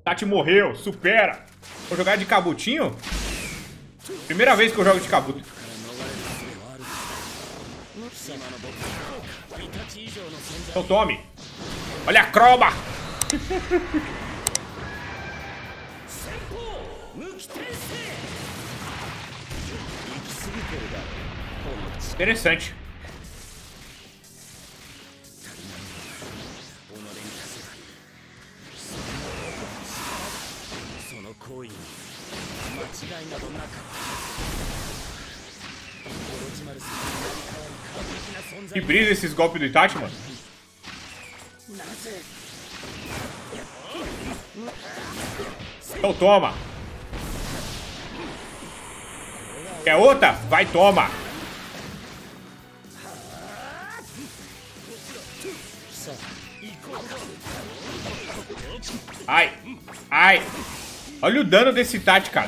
Tati morreu, supera. Vou jogar de Kabutinho? Primeira vez que eu jogo de Kabuto. Então tome. Olha a Croba. Interessante. Que brisa esses golpes do Itachi, mano. Então toma. Quer outra? Vai, toma. Ai, ai. Olha o dano desse Itachi, cara.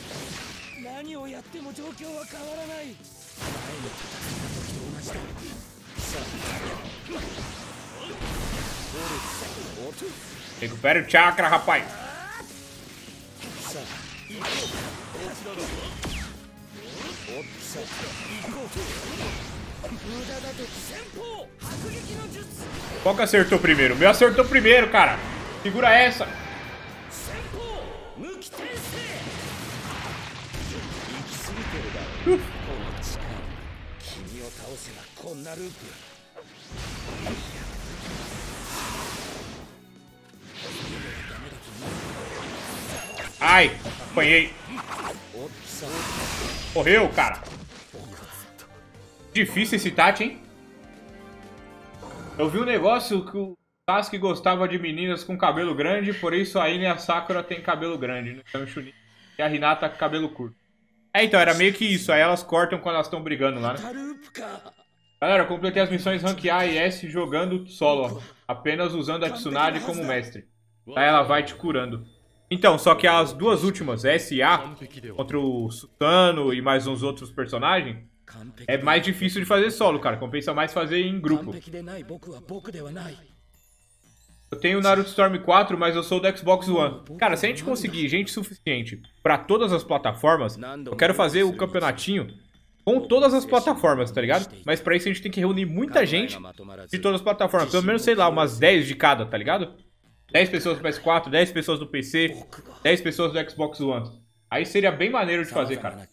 Recupera o chakra, rapaz. Qual que acertou primeiro? O meu acertou primeiro, cara. Segura essa. Ai, apanhei. Morreu, cara. Difícil esse Itachi, hein? Eu vi um negócio que o Sasuke gostava de meninas com cabelo grande, por isso a Ina e a Sakura tem cabelo grande, né? Então, Chunin e a Hinata com cabelo curto. É, então, era meio que isso. Aí elas cortam quando elas estão brigando lá, né? Galera, eu completei as missões Rank A e S jogando solo, ó. Apenas usando a Tsunade como mestre. Aí ela vai te curando. Então, só que as duas últimas, S e A, contra o Sutano e mais uns outros personagens, é mais difícil de fazer solo, cara. Compensa mais fazer em grupo. Eu tenho o Naruto Storm 4, mas eu sou do Xbox One. Cara, se a gente conseguir gente suficiente pra todas as plataformas, eu quero fazer o campeonatinho com todas as plataformas, tá ligado? Mas pra isso a gente tem que reunir muita gente de todas as plataformas. Pelo menos, sei lá, umas 10 de cada, tá ligado? 10 pessoas do PS4, 10 pessoas do PC, 10 pessoas do Xbox One. Aí seria bem maneiro de fazer, cara.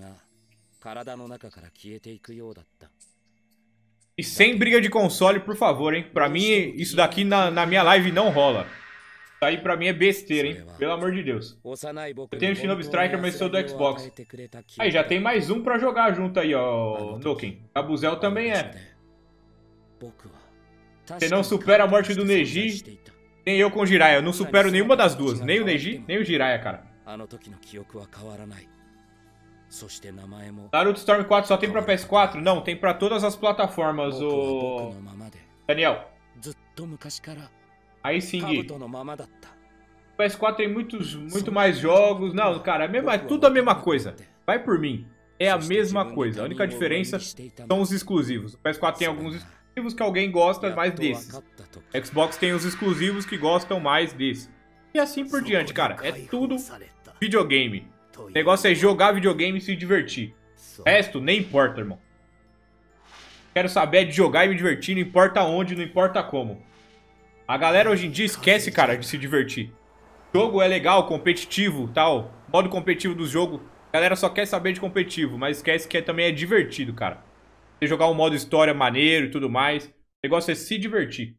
E sem briga de console, por favor, hein? Pra mim, isso daqui na minha live não rola. Isso aí pra mim é besteira, hein? Pelo amor de Deus. Eu tenho o Shinobi Striker, mas sou do Xbox. Aí, já tem mais um pra jogar junto aí, ó, Noken. Kabuzel também é. Você não supera a morte do Neji, nem eu com o Jiraiya. Eu não supero nenhuma das duas. Nem o Neji, nem o Jiraiya, cara. Naruto Storm 4 só tem pra PS4? Não, tem pra todas as plataformas, o Daniel. Aí sim, Gui. O PS4 tem muito mais jogos. Não, cara, é tudo a mesma coisa. Vai por mim. É a mesma coisa. A única diferença são os exclusivos. O PS4 tem alguns exclusivos que alguém gosta mais desses. O Xbox tem os exclusivos que gostam mais desses. E assim por diante, cara. É tudo videogame. O negócio é jogar videogame e se divertir. O resto nem importa, irmão. Quero saber de jogar e me divertir, não importa onde, não importa como. A galera hoje em dia esquece, cara, de se divertir. O jogo é legal, competitivo, tal. Modo competitivo do jogo. A galera só quer saber de competitivo, mas esquece que também é divertido, cara. Você jogar um modo história maneiro e tudo mais. O negócio é se divertir.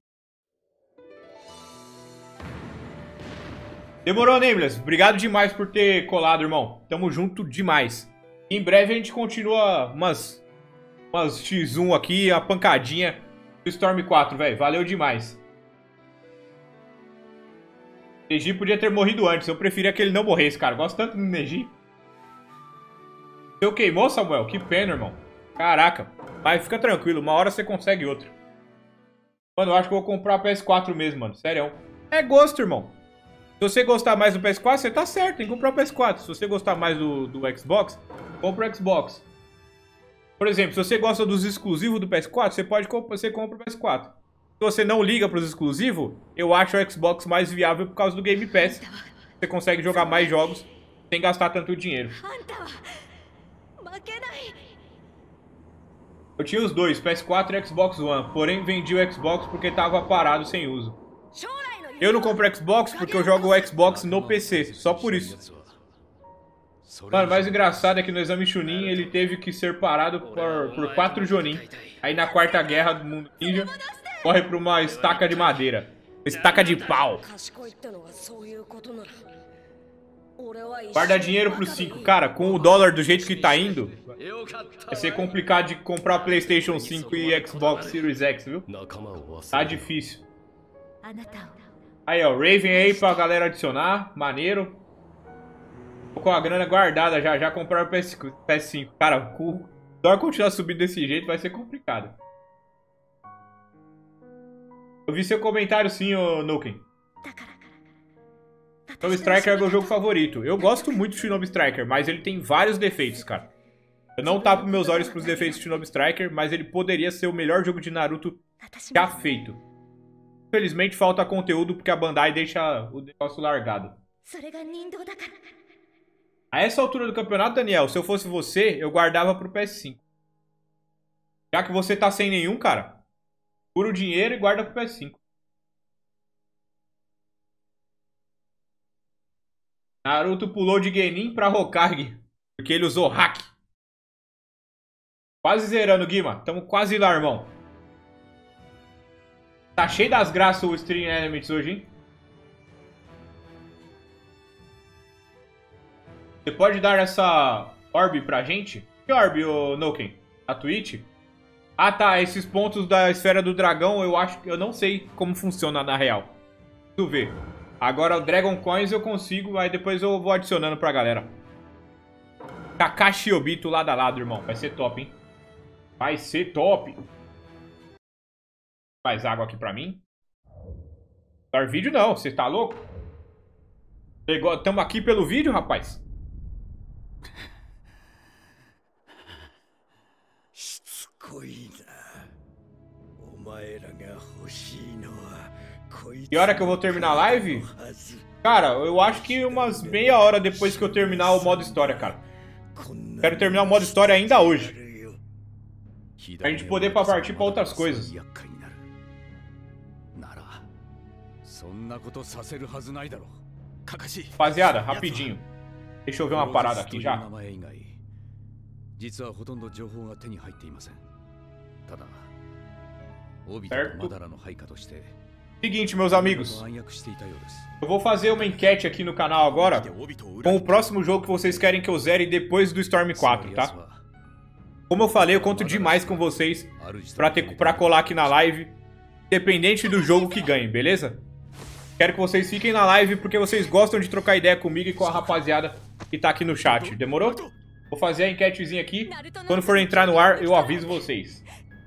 Demorou, Nameless. Obrigado demais por ter colado, irmão. Tamo junto demais. Em breve a gente continua umas X1 aqui, a pancadinha do Storm 4, velho. Valeu demais. Neji podia ter morrido antes. Eu preferia que ele não morresse, cara. Gosto tanto do Neji. Seu queimou, Samuel? Que pena, irmão. Caraca. Mas fica tranquilo. Uma hora você consegue outro. Mano, eu acho que eu vou comprar a PS4 mesmo, mano. Sério. É gosto, irmão. Se você gostar mais do PS4, você tá certo, tem que comprar o PS4. Se você gostar mais do Xbox, compra o Xbox. Por exemplo, se você gosta dos exclusivos do PS4, você compra o PS4. você não liga pros exclusivos, eu acho o Xbox mais viável por causa do Game Pass. Você consegue jogar mais jogos sem gastar tanto dinheiro. Eu tinha os dois, PS4 e Xbox One, porém vendi o Xbox porque tava parado sem uso. Eu não compro Xbox porque eu jogo o Xbox no PC, só por isso. Mano, o mais engraçado é que no exame Chunin ele teve que ser parado por 4 Jonin. Aí na quarta guerra do mundo ninja, corre pra uma estaca de madeira. Estaca de pau. Guarda dinheiro pro 5. Cara, com o dólar do jeito que tá indo, vai ser complicado de comprar PlayStation 5 e Xbox Series X, viu? Tá difícil. Aí, ó, Raven aí pra galera adicionar. Maneiro. Tô com a grana guardada já comprar o PS5. Cara, o dólar continuar subindo desse jeito vai ser complicado. Eu vi seu comentário sim, ô Nuken. Shinobi Striker é meu jogo favorito. Eu gosto muito do Shinobi Striker, mas ele tem vários defeitos, cara. Eu não tapo meus olhos pros defeitos do Shinobi Striker, mas ele poderia ser o melhor jogo de Naruto já feito. Infelizmente falta conteúdo porque a Bandai deixa o negócio largado. A essa altura do campeonato, Daniel, se eu fosse você, eu guardava pro PS5. Já que você tá sem nenhum, cara, pura o dinheiro e guarda pro PS5. Naruto pulou de Genin pra Hokage, porque ele usou hack. Quase zerando, Guima. Tamo quase lá, irmão. Tá cheio das graças o Stream Elements hoje, hein? Você pode dar essa orb pra gente? Que orb, ô Noken? A Twitch? Ah, tá. Esses pontos da esfera do dragão, eu acho que eu não sei como funciona na real. Preciso ver. Agora o Dragon Coins eu consigo, aí depois eu vou adicionando pra galera. Kakashi Obito lado a lado, irmão. Vai ser top, hein? Vai ser top. Mais água aqui pra mim. Dar vídeo não, você tá louco? Tamo aqui pelo vídeo, rapaz. E hora que eu vou terminar a live? Cara, eu acho que umas meia hora depois que eu terminar o modo história, cara. Quero terminar o modo história ainda hoje. Pra gente poder partir pra outras coisas. Rapaziada, rapidinho. Deixa eu ver uma parada aqui já. Certo. Seguinte, meus amigos. Eu vou fazer uma enquete aqui no canal agora com o próximo jogo que vocês querem que eu zere depois do Storm 4, tá? Como eu falei, eu conto demais com vocês pra colar aqui na live, independente do jogo que ganhe, beleza? Quero que vocês fiquem na live porque vocês gostam de trocar ideia comigo e com a rapaziada que tá aqui no chat, demorou? Vou fazer a enquetezinha aqui. Quando for entrar no ar, eu aviso vocês.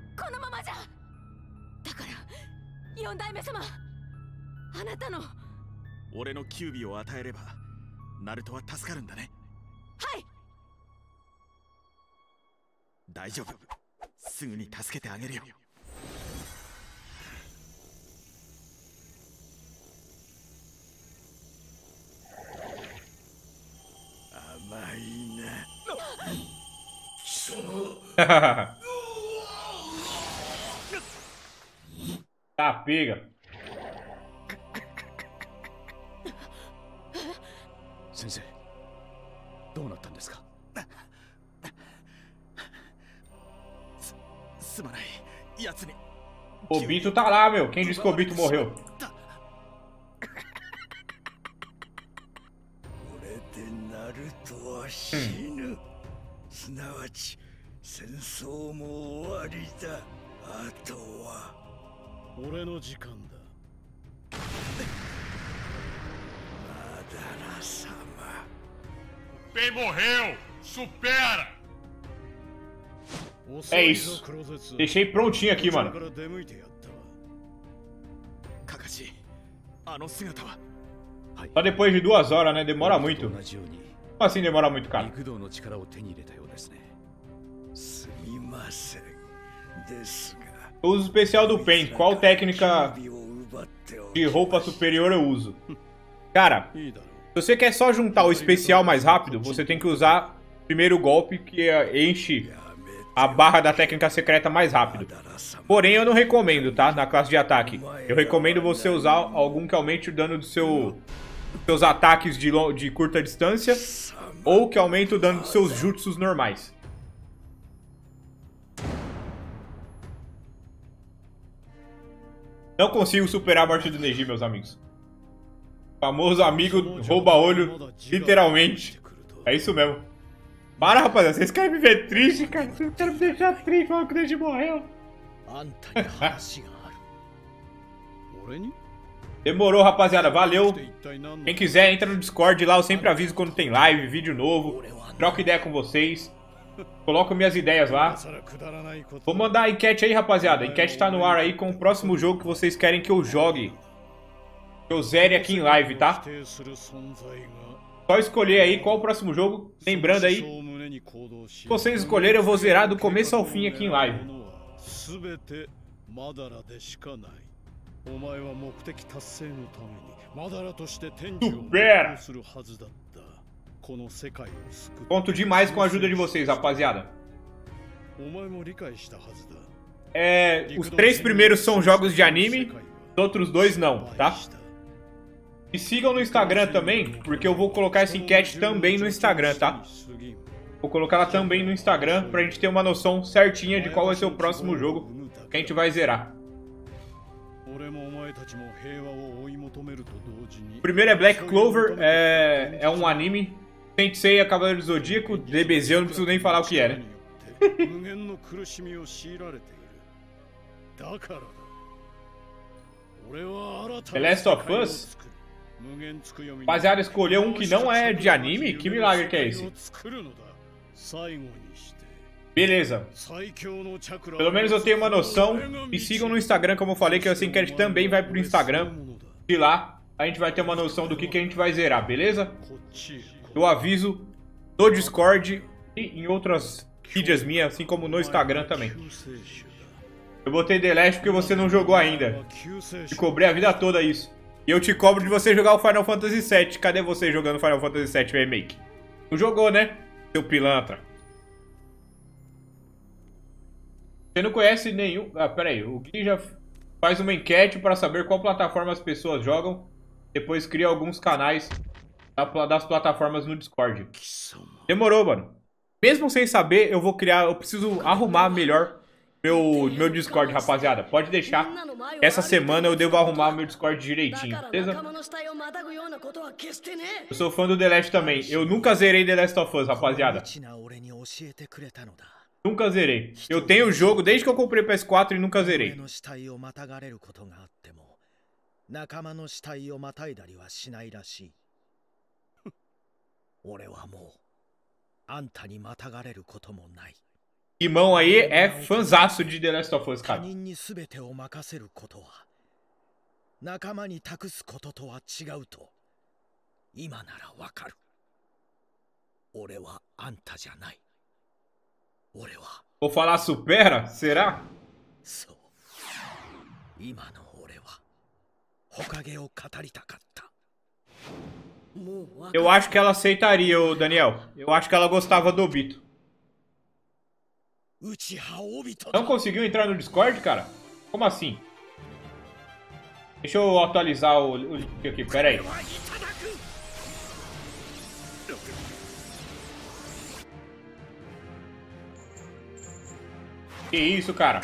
Tá, pega. Sensei, o Obito tá lá, meu. Quem disse que o Obito morreu? Bem morreu! Supera! É isso. Deixei prontinho aqui, mano. Só depois de 2 horas, né? Demora muito. Como assim demora muito, cara? Eu uso o especial do Pain. Qual técnica de roupa superior eu uso? Cara, se você quer só juntar o especial mais rápido, você tem que usar o primeiro golpe que enche a barra da técnica secreta mais rápido. Porém, eu não recomendo, tá? Na classe de ataque. Eu recomendo você usar algum que aumente o dano dos seus ataques de curta distância ou que aumente o dano dos seus jutsus normais. Não consigo superar a morte do Neji, meus amigos. O famoso amigo rouba-olho, literalmente. É isso mesmo. Para, rapaziada. Vocês querem me ver triste, cara? Vocês querem me deixar triste falando que o Neji morreu. Demorou, rapaziada. Valeu. Quem quiser, entra no Discord lá. Eu sempre aviso quando tem live, vídeo novo. Troco ideia com vocês. Coloco minhas ideias lá. Vou mandar a enquete aí, rapaziada. A enquete tá no ar aí com o próximo jogo que vocês querem que eu jogue. Que eu zere aqui em live, tá? Só escolher aí qual o próximo jogo. Lembrando aí, se vocês escolherem, eu vou zerar do começo ao fim aqui em live. Supera! Conto demais com a ajuda de vocês, rapaziada. Os 3 primeiros são jogos de anime, os outros 2 não, tá? Me sigam no Instagram também, porque eu vou colocar essa enquete também no Instagram, tá? Vou colocar ela também no Instagram pra gente ter uma noção certinha de qual vai ser o próximo jogo que a gente vai zerar. O primeiro é Black Clover, é um anime. Sensei é Cavaleiro do Zodíaco, DBZ eu não preciso nem falar o que é, né? The Last of Us? Rapaziada, escolheu um que não é de anime? Que milagre que é esse? Beleza. Pelo menos eu tenho uma noção. Me sigam no Instagram, como eu falei, que essa enquete também vai pro Instagram. De lá, a gente vai ter uma noção do que a gente vai zerar, beleza? Eu aviso no Discord e em outras mídias minhas, assim como no Instagram também. Eu botei The Last porque você não jogou ainda. Te cobrei a vida toda isso. E eu te cobro de você jogar o Final Fantasy VII. Cadê você jogando Final Fantasy VII Remake? Não jogou, né? Seu pilantra. Você não conhece nenhum... Ah, pera aí. O Gui já faz uma enquete para saber qual plataforma as pessoas jogam. Depois cria alguns canais das plataformas no Discord. Demorou, mano. Mesmo sem saber, eu vou criar... Eu preciso arrumar melhor meu Discord, rapaziada. Pode deixar. Essa semana eu devo arrumar meu Discord direitinho, beleza? Eu sou fã do The Last também. Eu nunca zerei The Last of Us, rapaziada. Nunca zerei. Eu tenho o jogo desde que eu comprei o PS4 e nunca zerei. Irmão aí é fanzaço de The Last of Us, cara. Vou falar supera? Será? Eu acho que ela aceitaria, ô Daniel. Eu acho que ela gostava do Obito. Não conseguiu entrar no Discord, cara? Como assim? Deixa eu atualizar o link aqui, pera aí. Que isso, cara?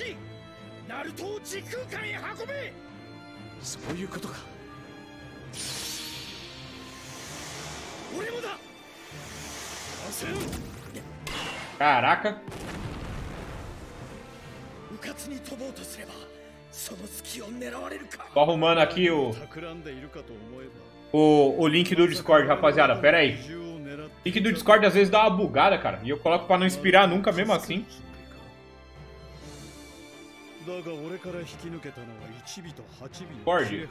Caraca. Tô arrumando aqui o link do Discord, rapaziada. Pera aí. O link do Discord às vezes dá uma bugada, cara. E eu coloco pra não inspirar nunca, mesmo assim. Discord.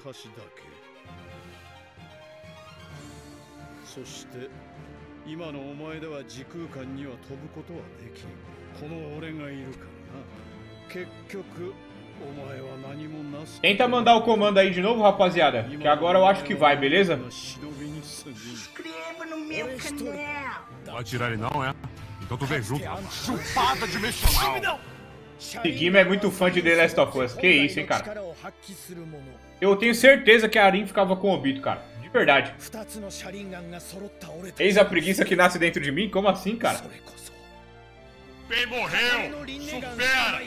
Tenta mandar o comando aí de novo, rapaziada. Que agora eu acho que vai, beleza? Inscreva no meu canal. Não vai atirar ele não, é? Então tu vem junto. Chupada dimensional. Guima é muito fã de The Last of Us. Que isso, hein, cara? Eu tenho certeza que a Arin ficava com o Obito, cara. De verdade. Eis a preguiça que nasce dentro de mim? Como assim, cara? Bem morreu! Supera!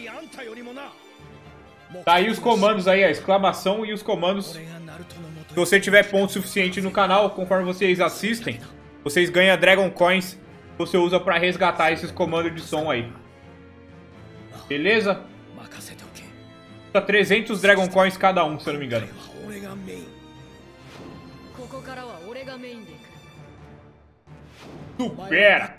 Tá aí os comandos aí, a exclamação e os comandos. Se você tiver ponto suficiente no canal, conforme vocês assistem, vocês ganham Dragon Coins que você usa pra resgatar esses comandos de som aí. Beleza? Tá 300 Dragon Coins cada um, se eu não me engano. Supera!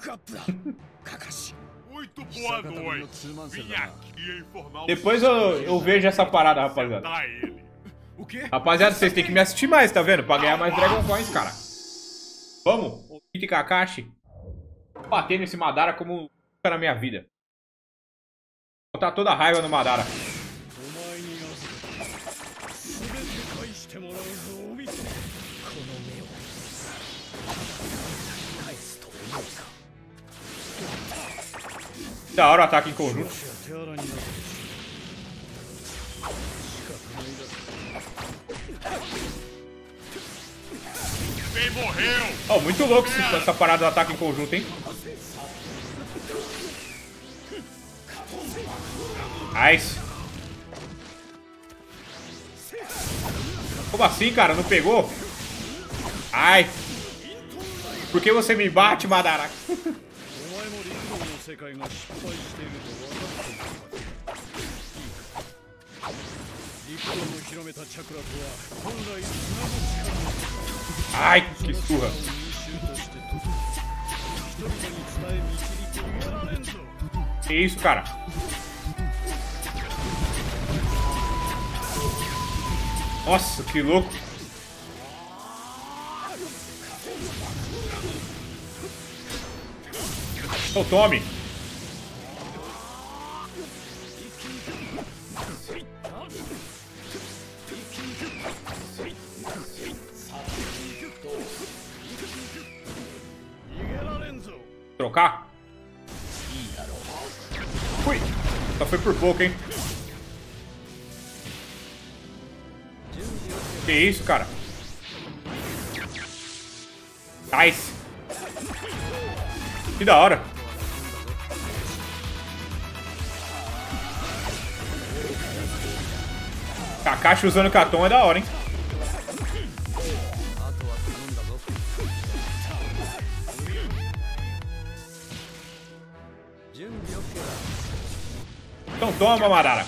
Muito boa noite. Vim aqui informar. Depois eu vejo essa parada, rapaziada. O quê? Rapaziada, vocês têm que me assistir mais, tá vendo? Pra ganhar mais Dragon Coins, cara. Vamos? O Kit Kakashi. Vou bater nesse Madara como nunca na minha vida. Vou botar toda a raiva no Madara. Da hora o ataque em conjunto. Bem morreu! Oh, muito louco essa parada do ataque em conjunto, hein? Nice. Como assim, cara? Não pegou? Ai. Por que você me bate, Madara? Ai, que surra. Que isso, cara? Nossa, que louco. Oh, tome. Trocar? Fui. Só foi por pouco, hein? Que isso, cara? Nice. Que da hora. Kakashi usando Katon é da hora, hein? Então toma, Madara.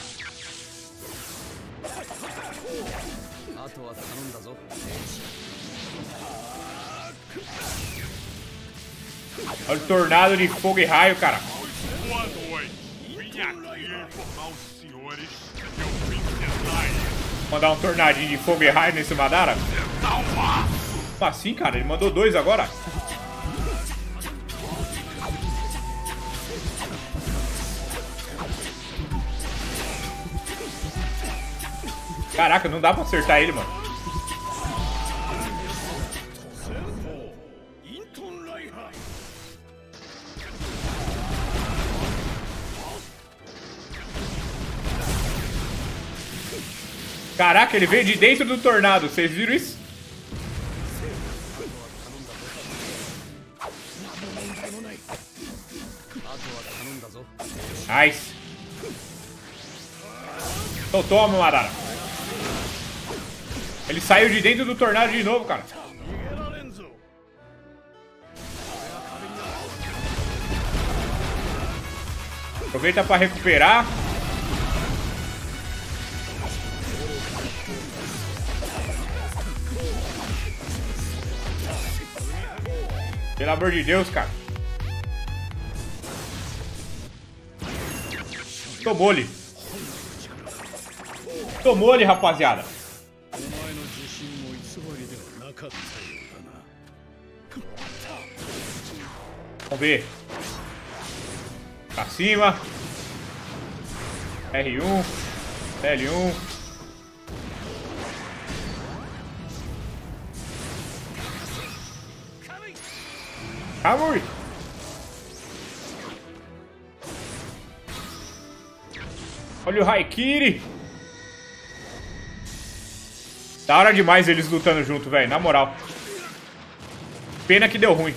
Olha o tornado de fogo e raio, cara. Boa noite. Vim aqui informar os senhores que eu vim tentar ele. Mandar um tornadinho de fogo e raio nesse Madara? Tentar o mar. Como assim, cara? Ele mandou 2 agora? Caraca, não dá pra acertar ele, mano. Caraca, ele veio de dentro do tornado. Vocês viram isso? Nice. Então toma, Madara. Ele saiu de dentro do tornado de novo, cara. Aproveita pra recuperar. Pelo amor de Deus, cara. Tomou-lhe. Tomou-lhe, rapaziada. Vamos ver. Pra cima. R1. L1. Kamui. Olha o Haikiri. Da hora demais eles lutando junto, velho. Na moral. Pena que deu ruim.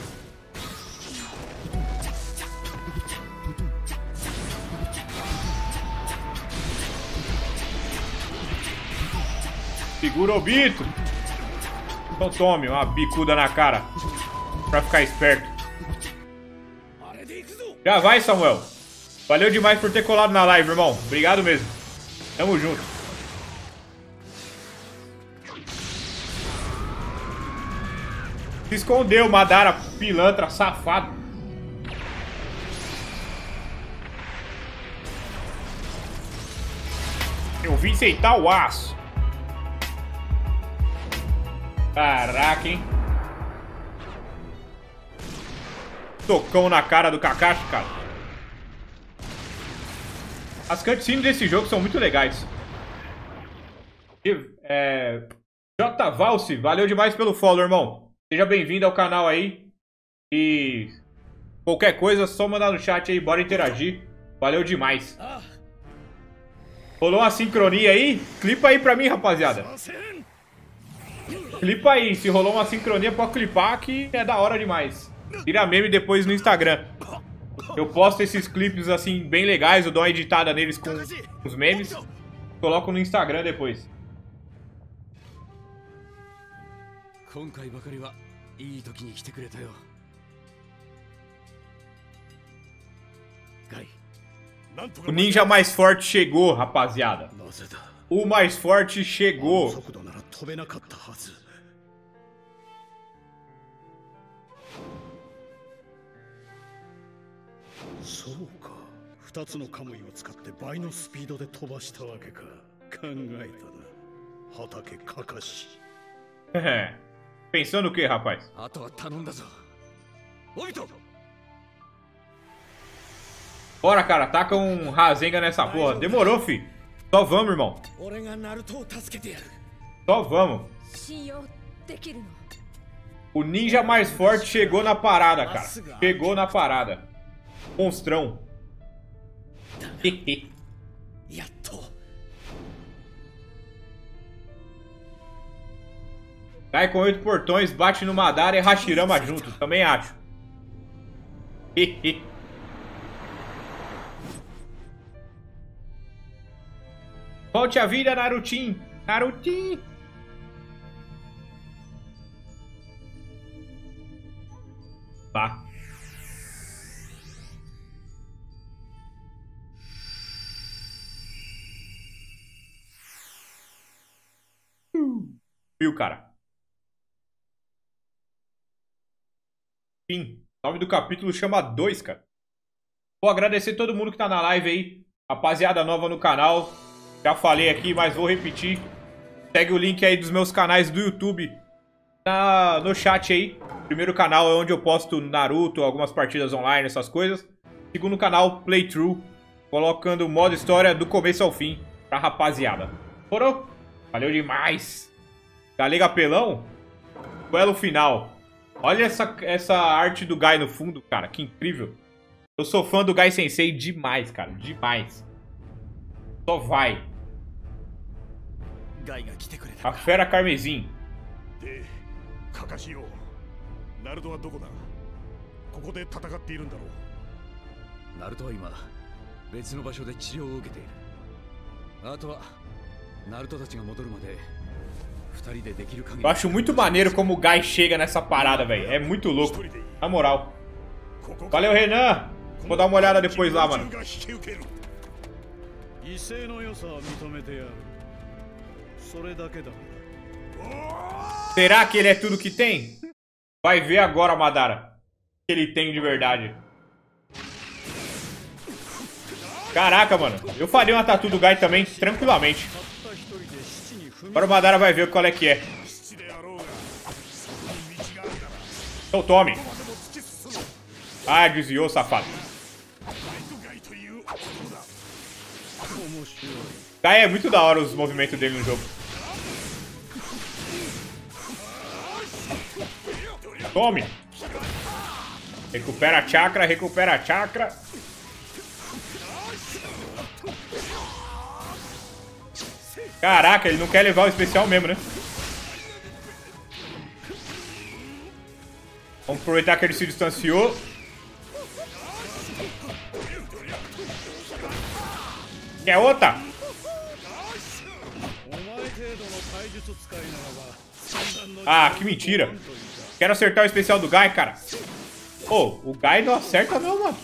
Segura o Bito. Então tome uma bicuda na cara. Pra ficar esperto. Já vai, Samuel. Valeu demais por ter colado na live, irmão. Obrigado mesmo. Tamo junto. Se escondeu, Madara, pilantra, safado. Eu vim aceitar o aço. Caraca, hein? Tocão na cara do Kakashi, cara. As cutscenes desse jogo são muito legais. J. Valse, valeu demais pelo follow, irmão. Seja bem-vindo ao canal aí. E qualquer coisa, só mandar no chat aí, bora interagir. Valeu demais. Rolou uma sincronia aí? Clipa aí pra mim, rapaziada. Clipa aí, se rolou uma sincronia, pode clipar que é da hora demais. Tira meme depois no Instagram. Eu posto esses clipes assim bem legais, eu dou uma editada neles com os memes. Coloco no Instagram depois. O ninja mais forte chegou, rapaziada. O mais forte chegou. Pensando o que, rapaz? Bora, cara, taca um Rasengan nessa porra. Demorou, fi. Só vamos, irmão. Só vamos. O ninja mais forte chegou na parada, cara. Chegou na parada. Monstrão. Cai com 8 portões, bate no Madara e Hashirama junto. Também acho. Volte a vida, Narutin. Narutin. Tá. Viu, cara? Fim. O nome do capítulo chama 2, cara. Vou agradecer todo mundo que tá na live aí. Rapaziada nova no canal. Já falei aqui, mas vou repetir. Segue o link aí dos meus canais do YouTube no chat aí. Primeiro canal é onde eu posto Naruto, algumas partidas online, essas coisas. Segundo canal, Playthrough, colocando modo história do começo ao fim pra rapaziada. Foram? Valeu demais. Galega Pelão, duelo final. Olha essa arte do Gai no fundo, cara, que incrível. Eu sou fã do Gai Sensei demais, cara, demais. Só vai. A Fera Carmesim. Eu acho muito maneiro como o Gai chega nessa parada, velho. É muito louco. Na moral. Valeu, Renan. Vou dar uma olhada depois lá, mano. Será que ele é tudo que tem? Vai ver agora, Madara. Que ele tem de verdade. Caraca, mano. Eu faria uma tatu do Gai também, tranquilamente. Agora o Madara vai ver qual é que é. Então tome. Ah, desviou, safado. Gai é muito da hora os movimentos dele no jogo. Tome! Recupera a chakra, recupera a chakra. Caraca, ele não quer levar o especial mesmo, né? Vamos aproveitar que ele se distanciou. Quer outra? Ah, que mentira. Quero acertar o especial do Gai, cara. Ô, o Gai não acerta não, mano.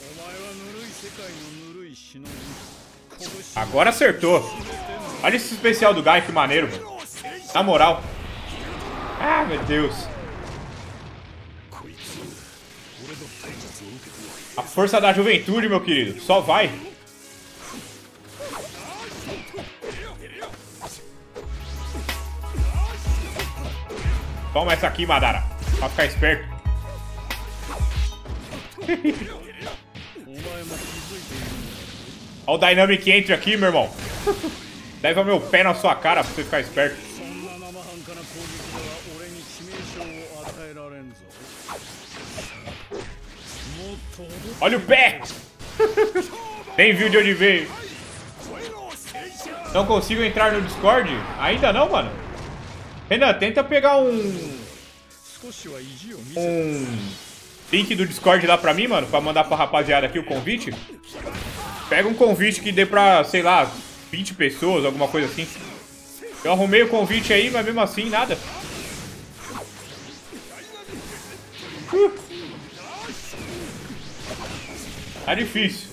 Agora acertou. Olha esse especial do Gai, que maneiro, mano. Na moral. Ah, meu Deus. A força da juventude, meu querido. Só vai. Toma essa aqui, Madara. Pra ficar esperto. Olha o Dynamic Entry aqui, meu irmão. Leva meu pé na sua cara pra você ficar esperto. Olha o pé! Nem viu de onde veio. Não consigo entrar no Discord? Ainda não, mano? Renan, tenta pegar um link do Discord lá pra mim, mano, pra mandar pra rapaziada aqui o convite. Pega um convite que dê pra, sei lá, 20 pessoas, alguma coisa assim. Eu arrumei o convite aí, mas mesmo assim, nada. Tá difícil.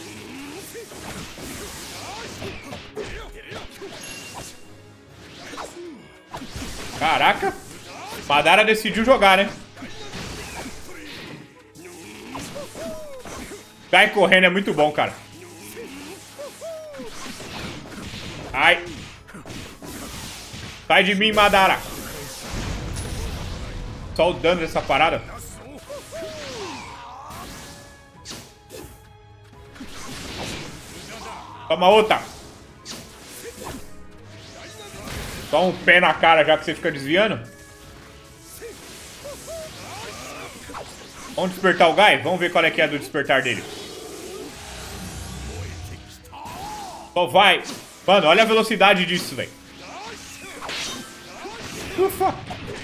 Caraca. Madara decidiu jogar, né? Gai correndo é muito bom, cara. Ai. Sai de mim, Madara. Só o dano dessa parada. Toma outra. Só um pé na cara já que você fica desviando. Vamos despertar o Gai? Vamos ver qual é que é do despertar dele. Só vai. Mano, olha a velocidade disso, velho. Ufa.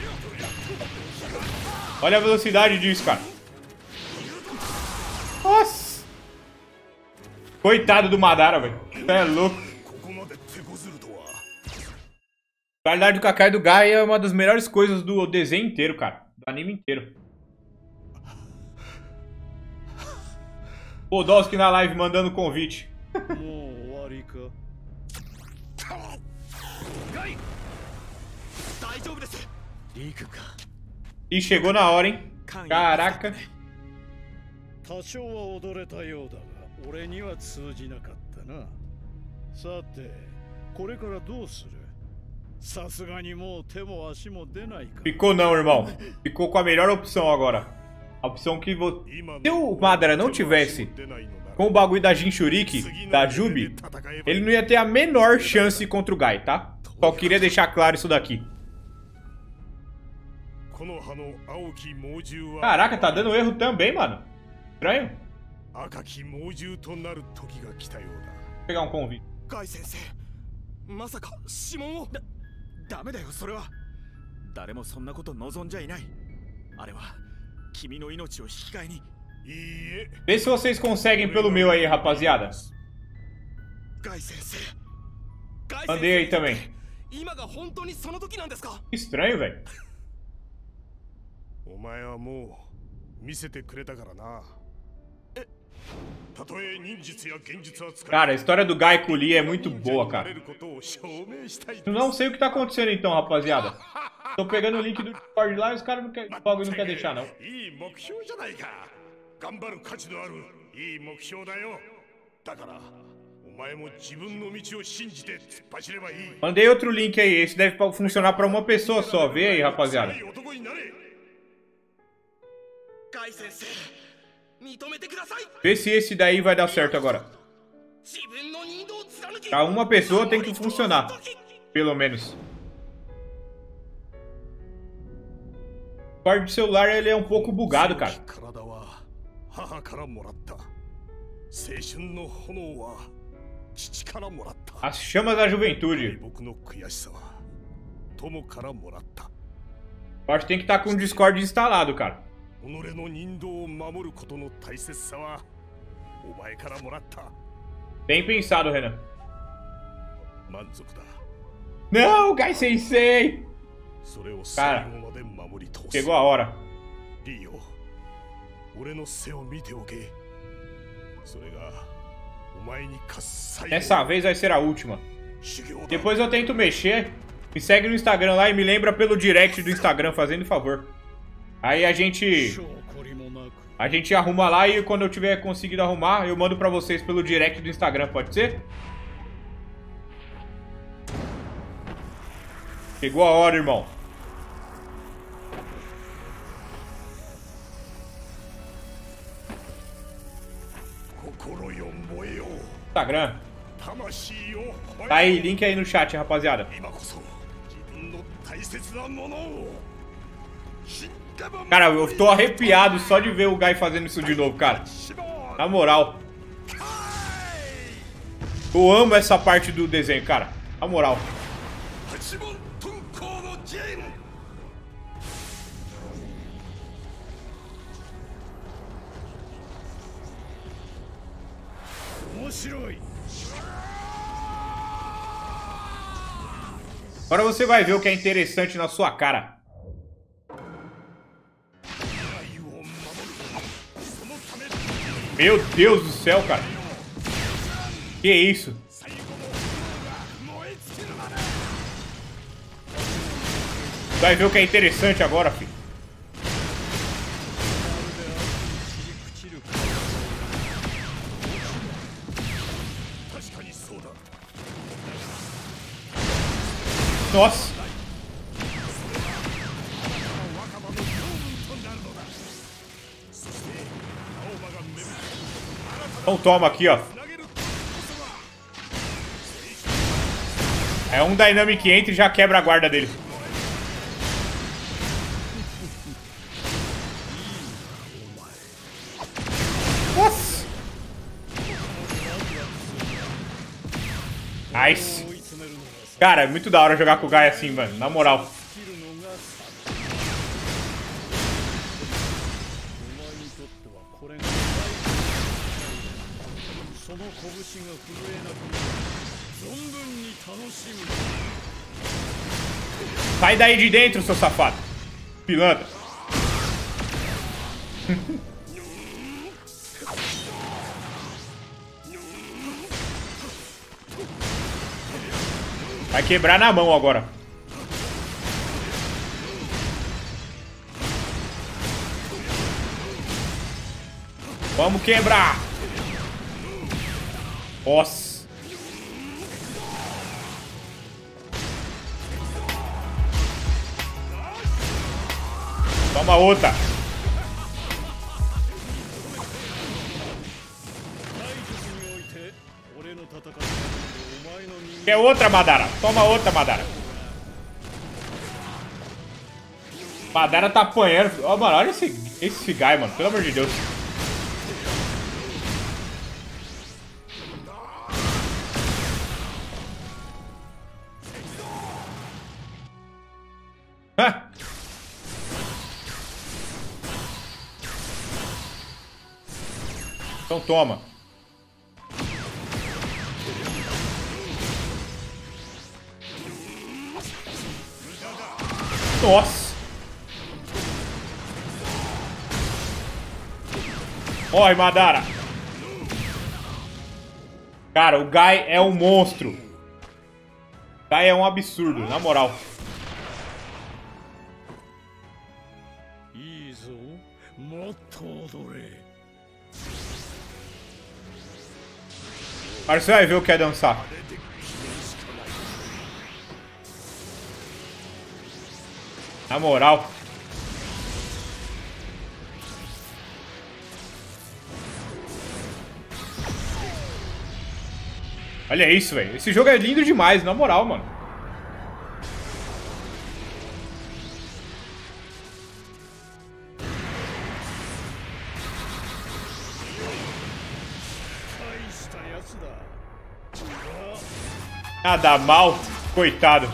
Olha a velocidade disso, cara. Nossa. Coitado do Madara, velho. Você é louco. A qualidade do Kakai do Gai é uma das melhores coisas do desenho inteiro, cara. Do anime inteiro. Podolski na live mandando convite. E chegou na hora, hein? Caraca. Ficou não, irmão. Ficou com a melhor opção agora. A opção que você... Se o Madara não tivesse com o bagulho da Jinchuriki, da Jubi, ele não ia ter a menor chance contra o Gai, tá? Só queria deixar claro isso daqui. Caraca, tá dando erro também, mano. Estranho. Vou pegar um convite. Vê se vocês conseguem pelo meu aí, rapaziada. Mandei aí também. Estranho, velho. Cara, a história do Gai com o Lee é muito boa, cara. Eu não sei o que tá acontecendo então, rapaziada. Tô pegando o link do Discord lá e os caras não querem deixar, não. Mandei outro link aí. Esse deve funcionar pra uma pessoa só. Vê aí, rapaziada. Vê se esse daí vai dar certo agora. Pra uma pessoa tem que funcionar. Pelo menos. O Discord de celular, ele é um pouco bugado, cara. As chamas da juventude. Eu acho que tem que estar com o Discord instalado, cara. Bem pensado, Renan. Não, Gai Sensei! Cara, chegou a hora. Dessa vez vai ser a última. Depois eu tento mexer. Me segue no Instagram lá e me lembra pelo direct do Instagram, fazendo favor. Aí a gente arruma lá e quando eu tiver conseguido arrumar, eu mando pra vocês pelo direct do Instagram, pode ser? Chegou a hora, irmão. Instagram. Tá aí, link aí no chat, rapaziada. Cara, eu tô arrepiado só de ver o Gai fazendo isso de novo, cara. Na moral. Eu amo essa parte do desenho, cara. Na moral. Agora você vai ver o que é interessante na sua cara. Meu Deus do céu, cara. Que isso? Vai ver o que é interessante agora, filho. Nossa. Então toma aqui, ó. É um Dynamic Entry e já quebra a guarda dele. Nossa. Nice. Cara, é muito da hora jogar com o Gai assim, mano. Na moral. Sai daí de dentro, seu safado. Pilantra. Vai quebrar na mão agora. Vamos quebrar. Nossa. Toma outra. Quer outra, Madara? Toma outra, Madara. Madara tá apanhando. Ó, mano, olha esse guy, mano. Pelo amor de Deus. Então toma. Nossa. Morre, Madara. Cara, o Gai é um monstro. O Gai é um absurdo, na moral. Agora você vai ver o que é dançar. Na moral. Olha isso, velho. Esse jogo é lindo demais, na moral, mano. Nada mal, coitado.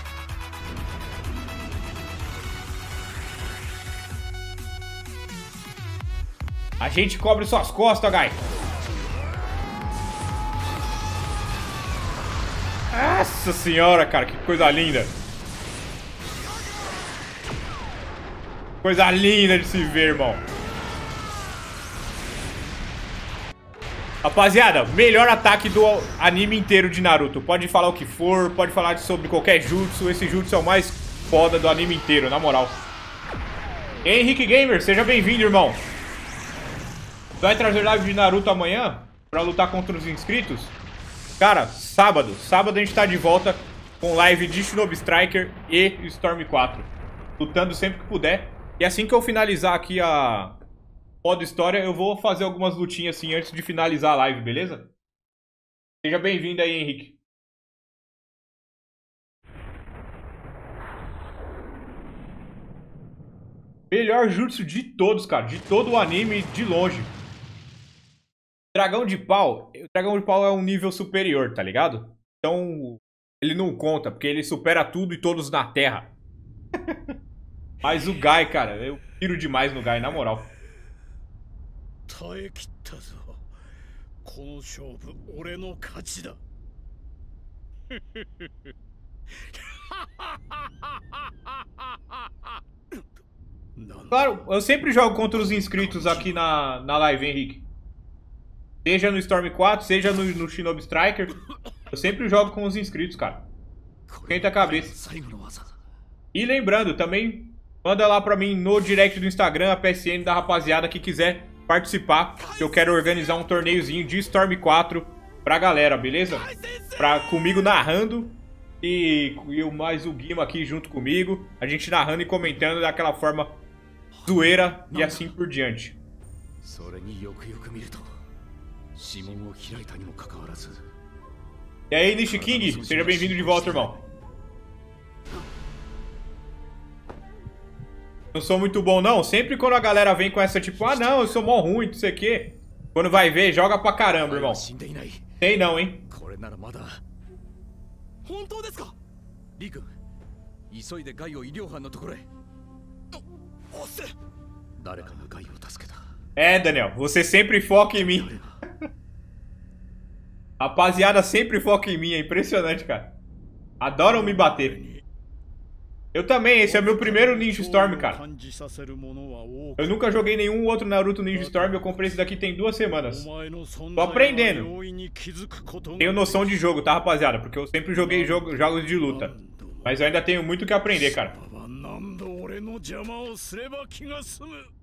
A gente cobre suas costas, Guy. Nossa senhora, cara, que coisa linda. Coisa linda de se ver, irmão. Rapaziada, melhor ataque do anime inteiro de Naruto. Pode falar o que for, pode falar sobre qualquer jutsu. Esse jutsu é o mais foda do anime inteiro, na moral. Henrique Gamer, seja bem-vindo, irmão. Vai trazer live de Naruto amanhã pra lutar contra os inscritos? Cara, sábado. Sábado a gente tá de volta com live de Shinobi Striker e Storm 4. Lutando sempre que puder. E assim que eu finalizar aqui a modo história, eu vou fazer algumas lutinhas assim antes de finalizar a live, beleza? Seja bem-vindo aí, Henrique. Melhor jutsu de todos, cara. De todo o anime, de longe. Dragão de pau. O dragão de pau é um nível superior, tá ligado? Então, ele não conta, porque ele supera tudo e todos na terra. Mas o Guy, cara, eu piro demais no Guy, na moral. Claro, eu sempre jogo contra os inscritos aqui na live, Henrique. Seja no Storm 4, seja no Shinobi Striker. Eu sempre jogo com os inscritos, cara. Esquenta a cabeça. E lembrando, também manda lá pra mim no direct do Instagram, a PSN da rapaziada que quiser participar. Que eu quero organizar um torneiozinho de Storm 4 pra galera, beleza? Comigo narrando e mais o Guima aqui junto comigo. A gente narrando e comentando daquela forma zoeira e assim por diante. E aí, Nishi King, seja bem-vindo de volta, irmão. Não sou muito bom, não. Sempre quando a galera vem com essa tipo, ah, não, eu sou mó ruim, não sei o quê. Quando vai ver, joga pra caramba, irmão. Tem não, hein? É, Daniel, você sempre foca em mim. Rapaziada sempre foca em mim, é impressionante, cara. Adoram me bater. Eu também, esse é meu primeiro Ninja Storm, cara. Eu nunca joguei nenhum outro Naruto Ninja Storm, eu comprei esse daqui tem 2 semanas. Tô aprendendo. Tenho noção de jogo, tá, rapaziada? Porque eu sempre joguei jogos de luta. Mas eu ainda tenho muito o que aprender, cara.